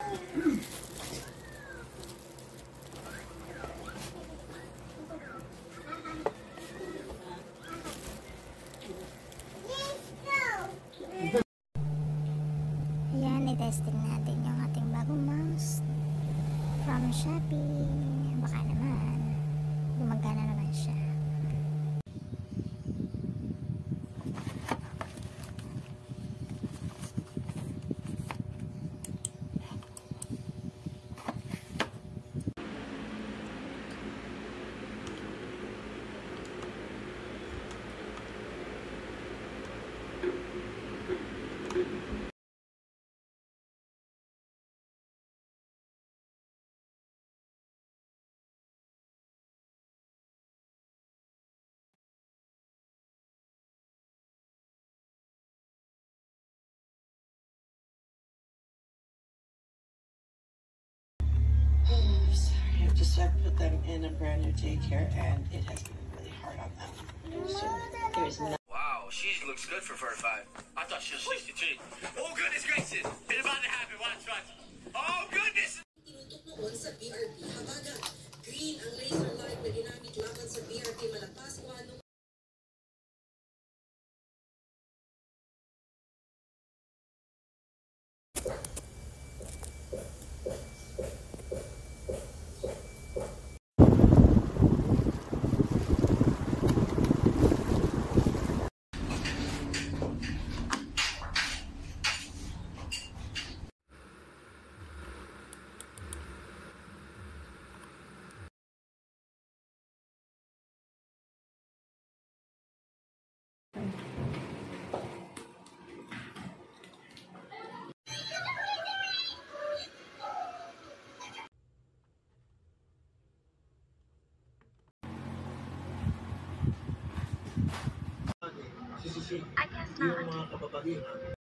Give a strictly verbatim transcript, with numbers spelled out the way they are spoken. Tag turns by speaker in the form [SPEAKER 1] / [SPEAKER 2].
[SPEAKER 1] Ayan, i-testing natin yung ating bagong mouse from Shopee. Baka naman gumagana naman siya.
[SPEAKER 2] Oh, sorry. I have just uh, put them in a brand new daycare, and it has been really hard on them. So there is no.
[SPEAKER 3] Wow, she looks good for thirty-five. I thought she was sixty-three. Oh, goodness gracious. It's about to happen. Watch, watch. Oh, goodness.
[SPEAKER 4] Tinutok sa B R P habagat. Green ang laser light na ginamit laban sa B R P malapas o anong
[SPEAKER 2] I guess not.